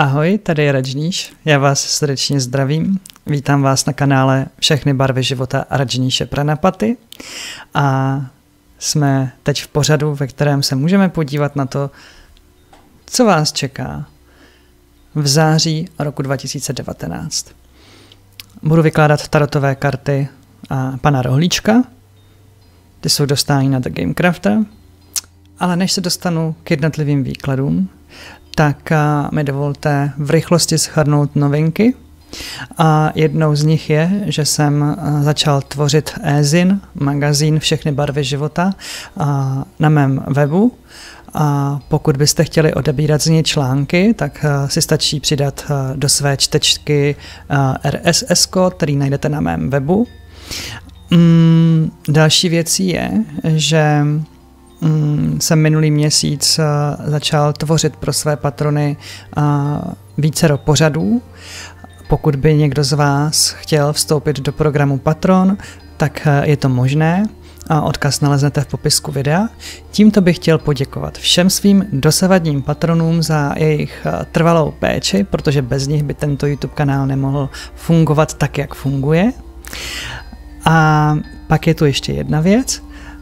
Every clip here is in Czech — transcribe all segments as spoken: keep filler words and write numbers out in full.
Ahoj, tady je Rajníš, já vás srdečně zdravím, vítám vás na kanále Všechny barvy života Rajníše Pranapaty a jsme teď v pořadu, ve kterém se můžeme podívat na to, co vás čeká v září roku dva tisíce devatenáct. Budu vykládat tarotové karty a pana Rohlíčka, ty jsou dostání na The Game Crafter, ale než se dostanu k jednotlivým výkladům, tak mi dovolte v rychlosti shrnout novinky. A jednou z nich je, že jsem začal tvořit e-zin, magazín Všechny barvy života na mém webu. A pokud byste chtěli odebírat z něj články, tak si stačí přidat do své čtečky R S S kód, který najdete na mém webu. Další věcí je, že jsem minulý měsíc začal tvořit pro své patrony vícero pořadů. Pokud by někdo z vás chtěl vstoupit do programu Patron, tak je to možné. Odkaz naleznete v popisku videa. Tímto bych chtěl poděkovat všem svým dosavadním patronům za jejich trvalou péči, protože bez nich by tento YouTube kanál nemohl fungovat tak, jak funguje. A pak je tu ještě jedna věc.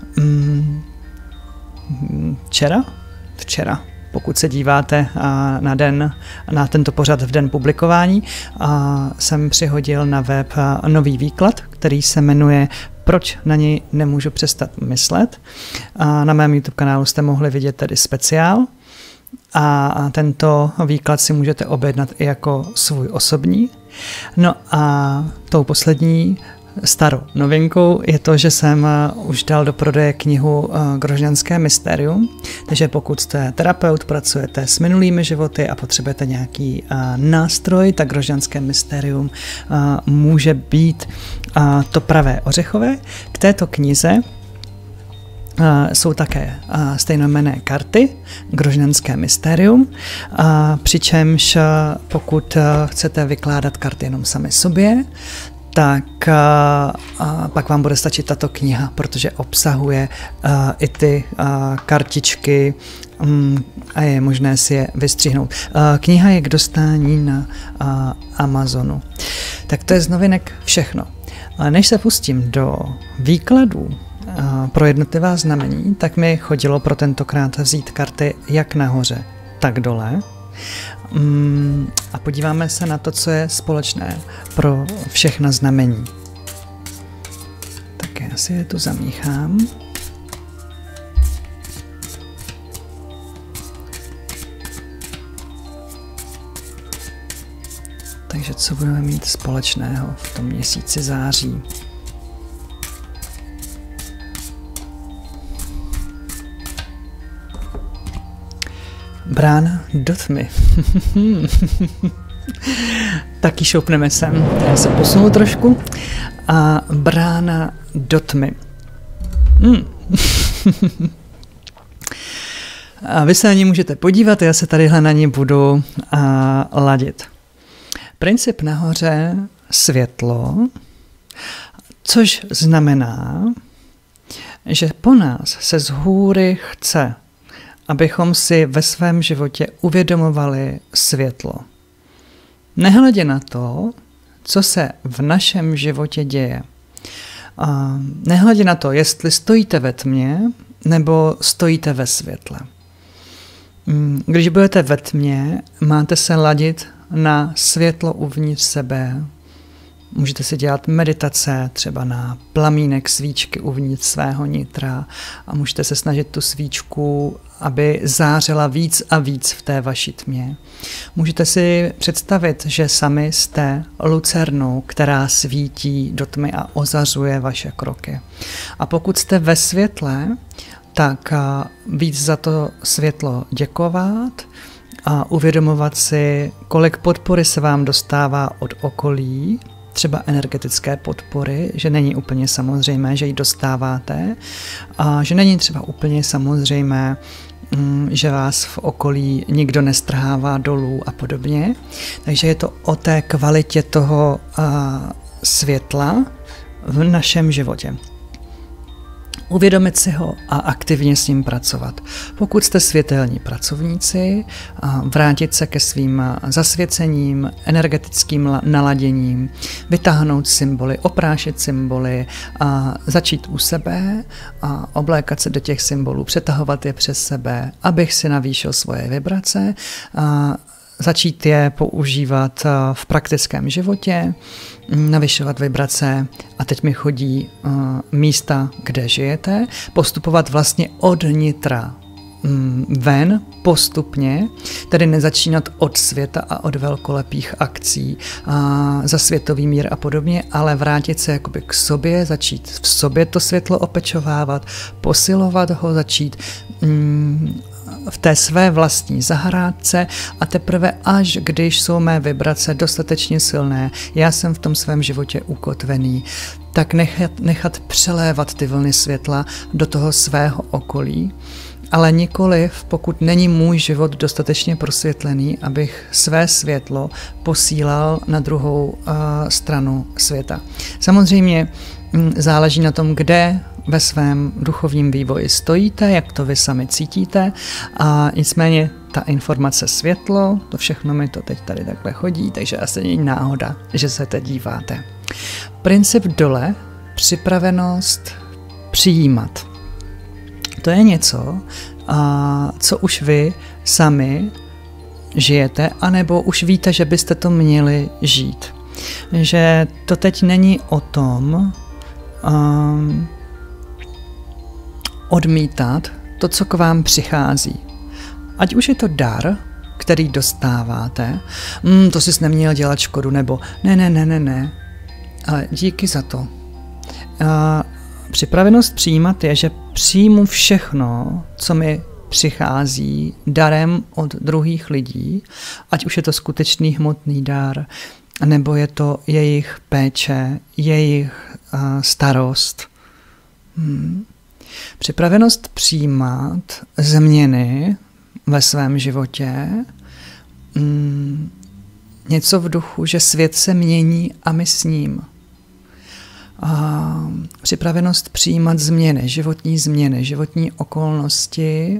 Včera, včera, pokud se díváte na den, na tento pořad v den publikování, jsem přihodil na web nový výklad, který se jmenuje Proč na něj nemůžu přestat myslet. Na mém YouTube kanálu jste mohli vidět tedy speciál a tento výklad si můžete objednat i jako svůj osobní. No a tou poslední starou novinkou je to, že jsem už dal do prodeje knihu Grožňanské mystérium, takže pokud jste terapeut, pracujete s minulými životy a potřebujete nějaký nástroj, tak Grožňanské mystérium může být to pravé ořechové. K této knize jsou také stejnojmenné karty, Grožňanské mystérium, přičemž pokud chcete vykládat karty jenom sami sobě, tak a, a pak vám bude stačit tato kniha, protože obsahuje a, i ty a, kartičky um, a je možné si je vystřihnout. A, kniha je k dostání na a, Amazonu. Tak to je z novinek všechno. A než se pustím do výkladů a, pro jednotlivá znamení, tak mi chodilo pro tentokrát vzít karty jak nahoře, tak dole. Um, a podíváme se na to, co je společné pro všechna znamení. Tak já si je tu zamíchám. Takže co budeme mít společného v tom měsíci září? Brána do tmy. Taky šoupneme sem. Já se posunu trošku. A brána do tmy. Hmm. A vy se na ní můžete podívat, já se tadyhle na ní budu a, ladit. Princip nahoře světlo, což znamená, že po nás se z hůry chce, abychom si ve svém životě uvědomovali světlo. Nehledě na to, co se v našem životě děje. A nehledě na to, jestli stojíte ve tmě, nebo stojíte ve světle. Když budete ve tmě, máte se ladit na světlo uvnitř sebe. Můžete si dělat meditace třeba na plamínek svíčky uvnitř svého nitra a můžete se snažit tu svíčku, aby zářila víc a víc v té vaší tmě. Můžete si představit, že sami jste lucernou, která svítí do tmy a ozařuje vaše kroky. A pokud jste ve světle, tak víc za to světlo děkovat a uvědomovat si, kolik podpory se vám dostává od okolí, třeba energetické podpory, že není úplně samozřejmé, že ji dostáváte a že není třeba úplně samozřejmé, že vás v okolí nikdo nestrhává dolů a podobně. Takže je to o té kvalitě toho světla v našem životě. Uvědomit si ho a aktivně s ním pracovat. Pokud jste světelní pracovníci, vrátit se ke svým zasvěcením, energetickým naladěním, vytáhnout symboly, oprášit symboly, a začít u sebe a oblékat se do těch symbolů, přetahovat je přes sebe, abych si navýšil svoje vibrace, a začít je používat v praktickém životě, navyšovat vibrace a teď mi chodí uh, místa, kde žijete, postupovat vlastně od nitra um, ven postupně, tedy nezačínat od světa a od velkolepých akcí uh, za světový mír a podobně, ale vrátit se jakoby k sobě, začít v sobě to světlo opečovávat, posilovat ho, začít um, v té své vlastní zahrádce a teprve až když jsou mé vibrace dostatečně silné, já jsem v tom svém životě ukotvený, tak nechat, nechat přelévat ty vlny světla do toho svého okolí, ale nikoliv, pokud není můj život dostatečně prosvětlený, abych své světlo posílal na druhou uh, stranu světa. Samozřejmě m, záleží na tom, kde ve svém duchovním vývoji stojíte, jak to vy sami cítíte, a nicméně ta informace světlo, to všechno mi to teď tady takhle chodí, takže asi není náhoda, že se teď díváte. Princip dole, připravenost přijímat. To je něco, a co už vy sami žijete, anebo už víte, že byste to měli žít. Že to teď není o tom, um, odmítat to, co k vám přichází. Ať už je to dar, který dostáváte, mm, to jsi neměl dělat škodu, nebo ne, ne, ne, ne, ne, ale díky za to. A připravenost přijímat je, že přijmu všechno, co mi přichází darem od druhých lidí, ať už je to skutečný hmotný dar, nebo je to jejich péče, jejich uh, starost. Hmm. Připravenost přijímat změny ve svém životě, mm, něco v duchu, že svět se mění a my s ním. A připravenost přijímat změny, životní změny, životní okolnosti,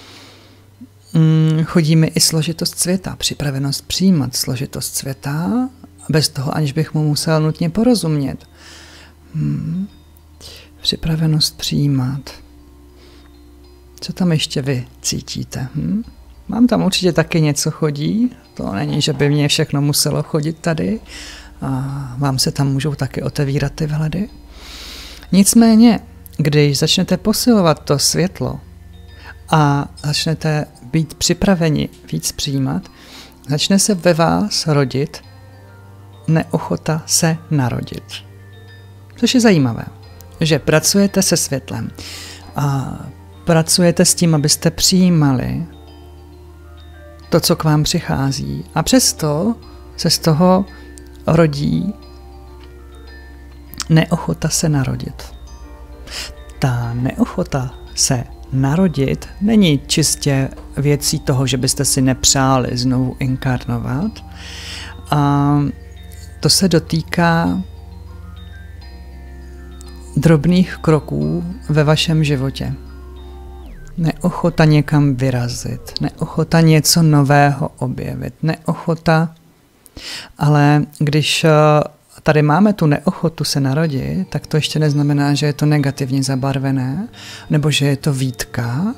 mm, chodí mi i složitost světa, připravenost přijímat složitost světa, bez toho, aniž bych mu musel nutně porozumět. Hmm. Připravenost přijímat. Co tam ještě vy cítíte? Hm? Mám tam určitě taky něco chodí. To není, že by mě všechno muselo chodit tady. A vám se tam můžou taky otevírat ty vhledy. Nicméně, když začnete posilovat to světlo a začnete být připraveni víc přijímat, začne se ve vás rodit neochota se narodit. Což je zajímavé, že pracujete se světlem a pracujete s tím, abyste přijímali to, co k vám přichází. A přesto se z toho rodí neochota se narodit. Ta neochota se narodit není čistě věcí toho, že byste si nepřáli znovu inkarnovat. A to se dotýká drobných kroků ve vašem životě. Neochota někam vyrazit, neochota něco nového objevit, neochota, ale když tady máme tu neochotu se narodit, tak to ještě neznamená, že je to negativně zabarvené, nebo že je to výtka.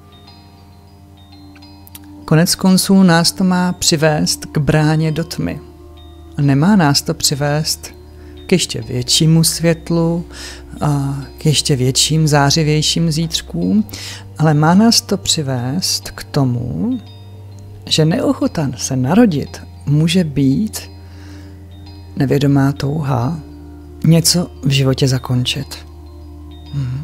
Konec konců nás to má přivést k bráně do tmy. Nemá nás to přivést k ještě většímu světlu, a k ještě větším zářivějším zítřkům, ale má nás to přivést k tomu, že neochota se narodit může být nevědomá touha něco v životě zakončit. Hmm.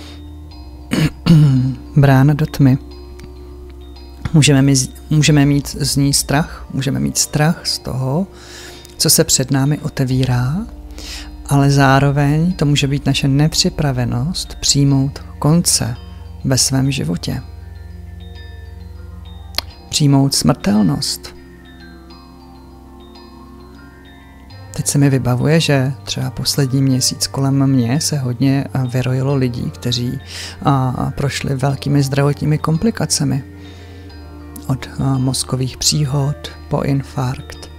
Brána do tmy. Můžeme mít, můžeme mít z ní strach, můžeme mít strach z toho, co se před námi otevírá, ale zároveň to může být naše nepřipravenost přijmout konce ve svém životě. Přijmout smrtelnost. teď se mi vybavuje, že třeba poslední měsíc kolem mě se hodně vyrojilo lidí, kteří prošli velkými zdravotními komplikacemi. Od mozkových příhod po infarkt.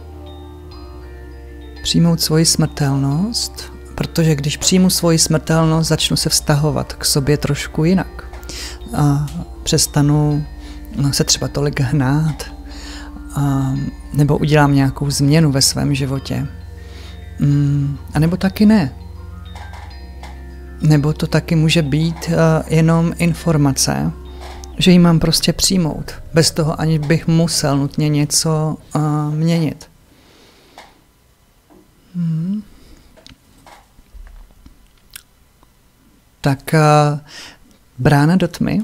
Přijmout svoji smrtelnost, protože když přijmu svoji smrtelnost, začnu se vztahovat k sobě trošku jinak. A přestanu se třeba tolik hnát, a nebo udělám nějakou změnu ve svém životě. Mm, a nebo taky ne. Nebo to taky může být uh, jenom informace, že ji mám prostě přijmout, bez toho, aniž bych musel nutně něco uh, měnit. Hmm. Tak uh, brána do tmy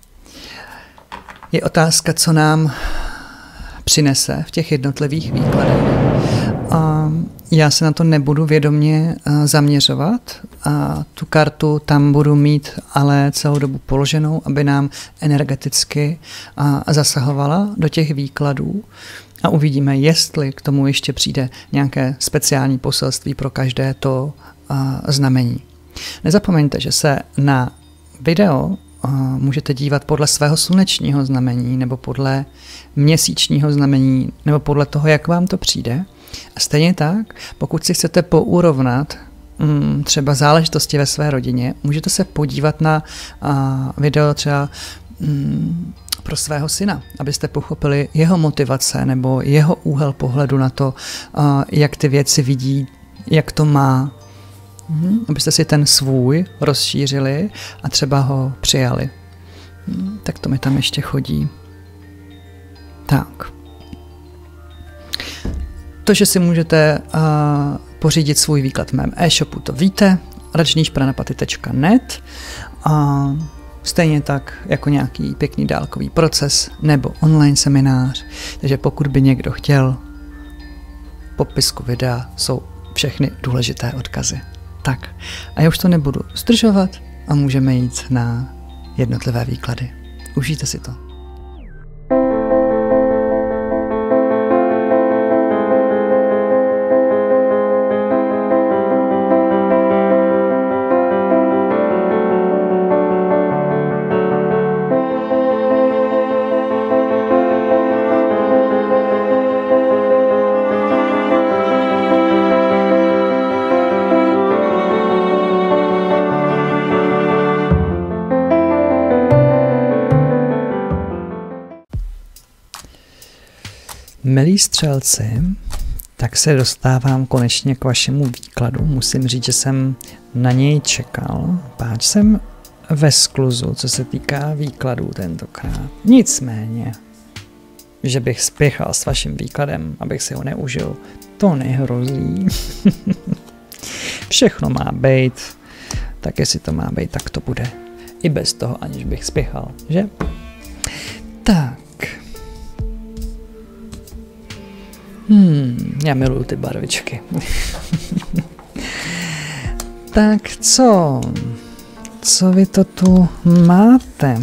je otázka, co nám přinese v těch jednotlivých výkladech. Uh, já se na to nebudu vědomě uh, zaměřovat a tu kartu tam budu mít ale celou dobu položenou, aby nám energeticky uh, zasahovala do těch výkladů a uvidíme, jestli k tomu ještě přijde nějaké speciální poselství pro každé to uh, znamení. Nezapomeňte, že se na video uh, můžete dívat podle svého slunečního znamení nebo podle měsíčního znamení nebo podle toho, jak vám to přijde. A stejně tak, pokud si chcete pourovnat um, třeba záležitosti ve své rodině, můžete se podívat na uh, video třeba um, pro svého syna, abyste pochopili jeho motivace nebo jeho úhel pohledu na to, uh, jak ty věci vidí, jak to má. Hmm, abyste si ten svůj rozšířili a třeba ho přijali. Hmm, tak to mi tam ještě chodí. Tak. To, že si můžete uh, pořídit svůj výklad v mém e-shopu, to víte, rajneesh pranapaty tečka net. Uh, stejně tak jako nějaký pěkný dálkový proces nebo online seminář. Takže pokud by někdo chtěl, v popisku videa jsou všechny důležité odkazy. Tak, a já už to nebudu zdržovat a můžeme jít na jednotlivé výklady. Užijte si to. Milí střelci, tak se dostávám konečně k vašemu výkladu. Musím říct, že jsem na něj čekal, páč jsem ve skluzu, co se týká výkladů tentokrát. Nicméně, že bych spěchal s vaším výkladem, abych si ho neužil, to nehrozí. Všechno má být, tak jestli to má být, tak to bude. I bez toho, aniž bych spěchal, že? Tak. Hmm, já miluju ty barvičky. Tak co? Co vy to tu máte?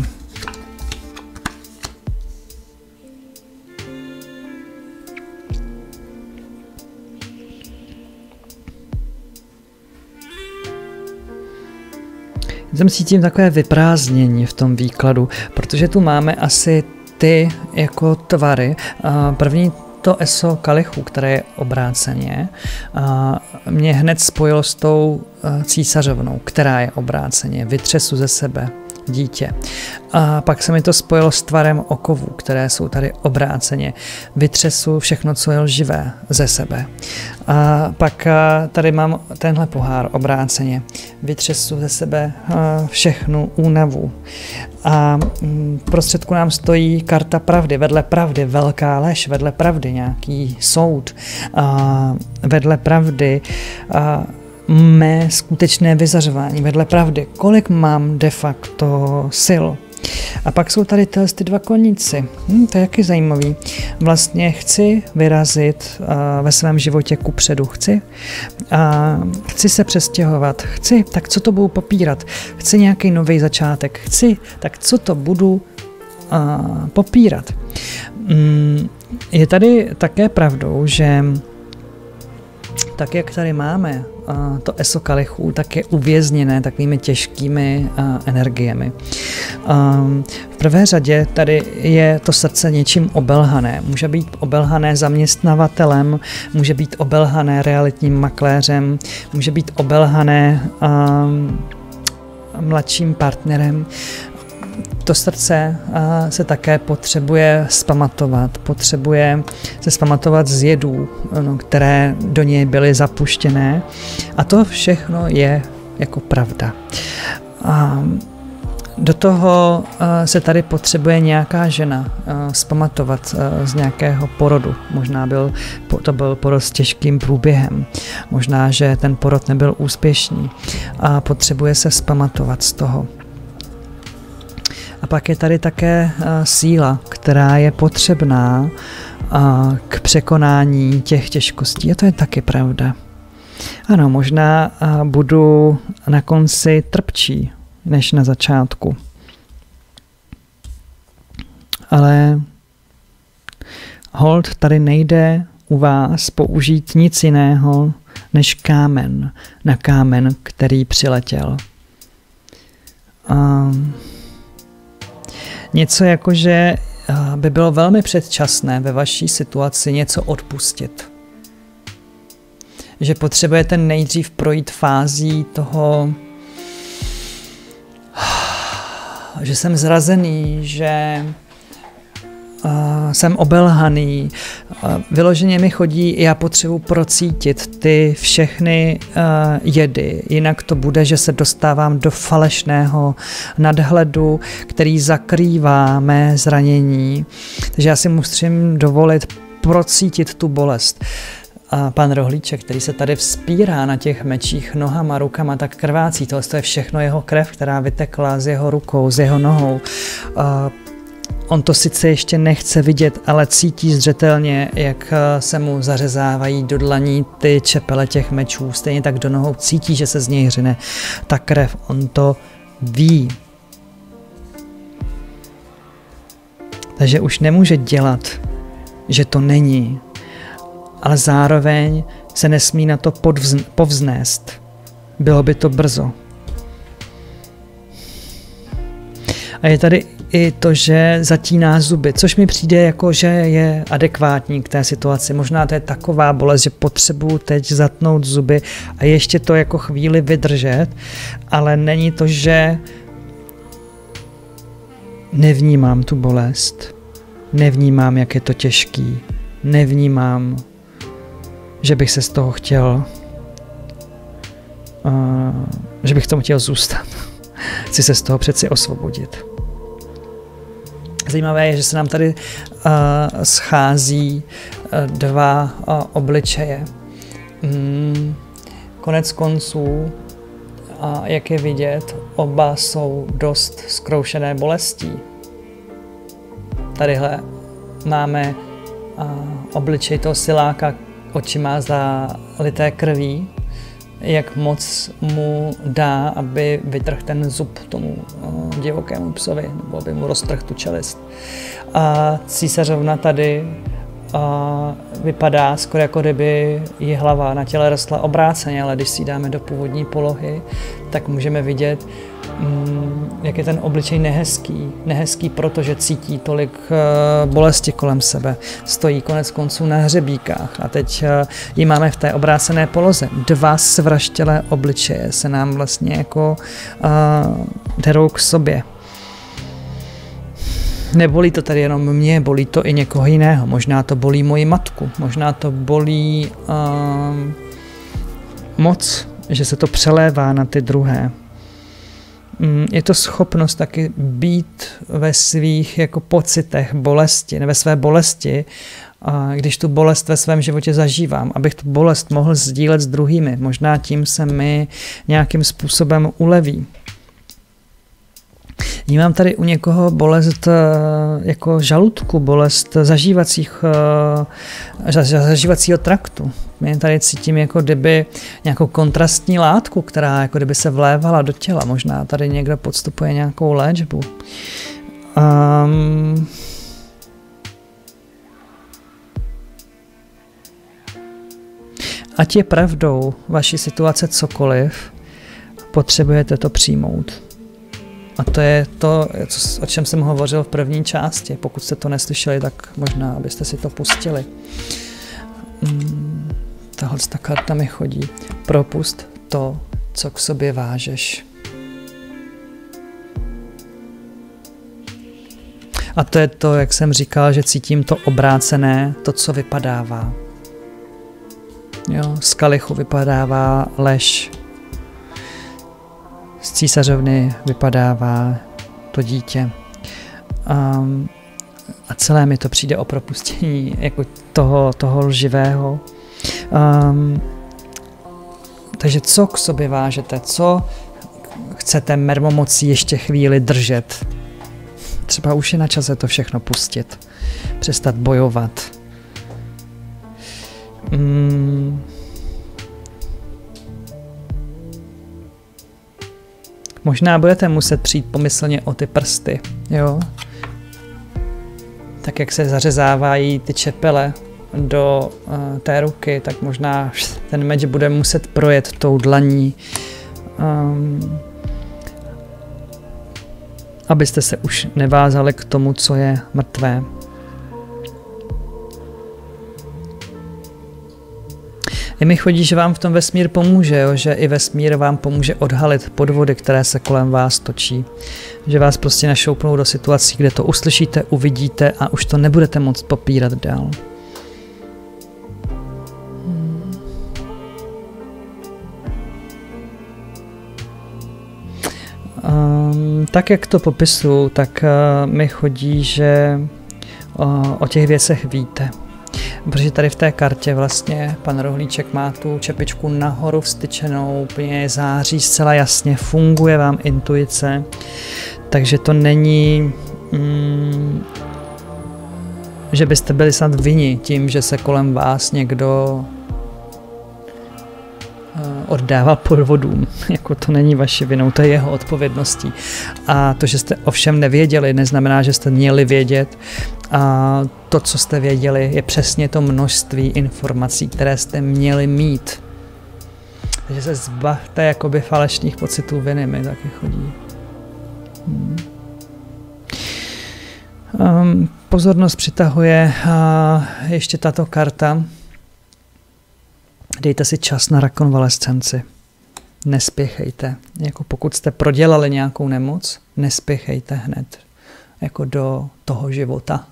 Jsem cítím takové vyprázdnění v tom výkladu, protože tu máme asi ty jako tvary. První to eso kalichu, které je obráceně, mě hned spojilo s tou císařovnou, která je obráceně. Vytřesu ze sebe dítě. A pak se mi to spojilo s tvarem okovů, které jsou tady obráceně. Vytřesu všechno, co je lživé, ze sebe. A pak tady mám tenhle pohár obráceně. Vytřesu ze sebe všechnu únavu. A v prostředku nám stojí karta pravdy. Vedle pravdy velká lež, vedle pravdy nějaký soud, a vedle pravdy a mé skutečné vyzařování, vedle pravdy, kolik mám de facto sil. A pak jsou tady tyhle ty dva koníci. Hm, to je jaký zajímavý. Vlastně chci vyrazit uh, ve svém životě kupředu. Chci. Uh, chci se přestěhovat. Chci. Tak co to budu popírat? Chci nějaký nový začátek. Chci. Tak co to budu uh, popírat? Um, je tady také pravdou, že tak jak tady máme to eso kalichů, tak je uvězněné takovými těžkými energiemi. V prvé řadě tady je to srdce něčím obelhané. Může být obelhané zaměstnavatelem, může být obelhané realitním makléřem, může být obelhané mladším partnerem. To srdce se také potřebuje zpamatovat, potřebuje se zpamatovat z jedů, no, které do něj byly zapuštěné, a to všechno je jako pravda. A do toho se tady potřebuje nějaká žena zpamatovat z nějakého porodu. Možná byl, to byl porod s těžkým průběhem, možná, že ten porod nebyl úspěšný a potřebuje se zpamatovat z toho. A pak je tady také síla, která je potřebná k překonání těch těžkostí. A to je taky pravda. Ano, možná budu na konci trpčí než na začátku. Ale hold, tady nejde u vás použít nic jiného než kámen na kámen, který přiletěl. Um, Něco jako, že by bylo velmi předčasné ve vaší situaci něco odpustit. Že potřebujete nejdřív projít fází toho, že jsem zrazený, že uh, jsem obelhaný. Uh, vyloženě mi chodí, já potřebuji procítit ty všechny uh, jedy, jinak to bude, že se dostávám do falešného nadhledu, který zakrývá mé zranění. Takže já si musím dovolit procítit tu bolest. A pan Rohlíček, který se tady vzpírá na těch mečích nohama, rukama, tak krvácí. Tohle je všechno jeho krev, která vytekla z jeho rukou, z jeho nohou. Uh, On to sice ještě nechce vidět, ale cítí zřetelně, jak se mu zařezávají do dlaní ty čepele těch mečů. Stejně tak do nohou cítí, že se z něj hřine ta krev. On to ví. Takže už nemůže dělat, že to není, ale zároveň se nesmí na to podvz- povznést. Bylo by to brzo. A je tady i to, že zatíná zuby, což mi přijde jako, že je adekvátní k té situaci. Možná to je taková bolest, že potřebuju teď zatnout zuby a ještě to jako chvíli vydržet, ale není to, že nevnímám tu bolest, nevnímám, jak je to těžký, nevnímám, že bych se z toho chtěl, uh, že bych tomu chtěl zůstat. Chci se z toho přeci osvobodit. Zajímavé je, že se nám tady uh, schází uh, dva uh, obličeje. Mm, konec konců, uh, jak je vidět, oba jsou dost zkroušené bolestí. Tadyhle máme uh, obličej toho siláka, oči má zalité krví, jak moc mu dá, aby vytrhl ten zub tomu uh, divokému psovi, nebo aby mu roztrhl tu čelist. A císařovna tady uh, vypadá skoro jako kdyby jí hlava na těle rostla obráceně, ale když si ji dáme do původní polohy, tak můžeme vidět, um, jak je ten obličej nehezký. Nehezký, protože cítí tolik uh, bolesti kolem sebe. Stojí konec konců na hřebíkách a teď uh, ji máme v té obrácené poloze. Dva svraštělé obličeje se nám vlastně jako uh, derou k sobě. Nebolí to tady jenom mě, bolí to i někoho jiného. Možná to bolí moji matku, možná to bolí uh, moc, že se to přelévá na ty druhé. Je to schopnost taky být ve svých jako pocitech bolesti, ne ve své bolesti, a když tu bolest ve svém životě zažívám, abych tu bolest mohl sdílet s druhými. Možná tím se mi nějakým způsobem uleví. Vnímám tady u někoho bolest jako žaludku, bolest zažívacích, zažívacího traktu. Já tady cítím jako kdyby nějakou kontrastní látku, která jako kdyby se vlévala do těla. Možná tady někdo podstupuje nějakou léčbu. Um, ať je pravdou vaší situace cokoliv, potřebujete to přijmout. A to je to, o čem jsem hovořil v první části. Pokud jste to neslyšeli, tak možná, abyste si to pustili. Hmm, tahle ta karta mi chodí. Propust to, co k sobě vážeš. A to je to, jak jsem říkal, že cítím to obrácené, to, co vypadává. Jo, z kalichu vypadává lež. Z císařovny vypadává to dítě. Um, a celé mi to přijde o propustění jako toho, toho lživého. Um, takže co k sobě vážete? Co chcete mermomocí ještě chvíli držet? Třeba už je na čase to všechno pustit. Přestat bojovat. Hmm. Možná budete muset přijít pomyslně o ty prsty, jo? Tak jak se zařezávají ty čepele do uh, té ruky, tak možná ten meč bude muset projet tou dlaní. Um, abyste se už nevázali k tomu, co je mrtvé. I mi chodí, že vám v tom vesmír pomůže, jo? Že i vesmír vám pomůže odhalit podvody, které se kolem vás točí. Že vás prostě našoupnou do situací, kde to uslyšíte, uvidíte a už to nebudete moct popírat dál. Hmm. Um, tak, jak to popisuju, tak uh, mi chodí, že uh, o těch věcech víte. Protože tady v té kartě vlastně pan Rohlíček má tu čepičku nahoru vstyčenou, úplně září zcela jasně, funguje vám intuice, takže to není, mm, že byste byli snad vinni tím, že se kolem vás někdo oddává podvodům. Jako to není vaše vinou, to je jeho odpovědností. A to, že jste ovšem nevěděli, neznamená, že jste měli vědět. A to, co jste věděli, je přesně to množství informací, které jste měli mít. Takže se zbavte jakoby falešných pocitů viny, mi taky chodí. Hmm. Um, pozornost přitahuje uh, ještě tato karta. Dejte si čas na rekonvalescenci. Nespěchejte. Jako pokud jste prodělali nějakou nemoc, nespěchejte hned jako do toho života.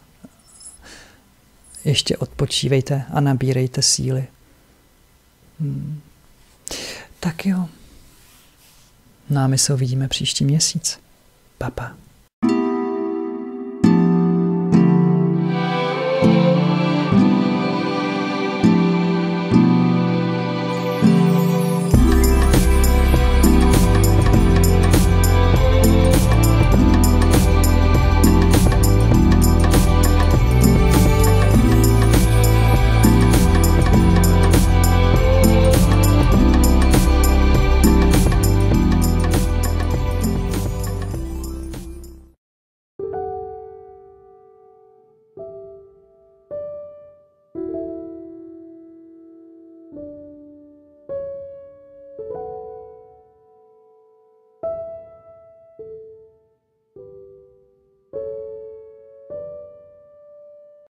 Ještě odpočívejte a nabírejte síly. Hmm. Tak jo. No a my se uvidíme příští měsíc. Pa, pa.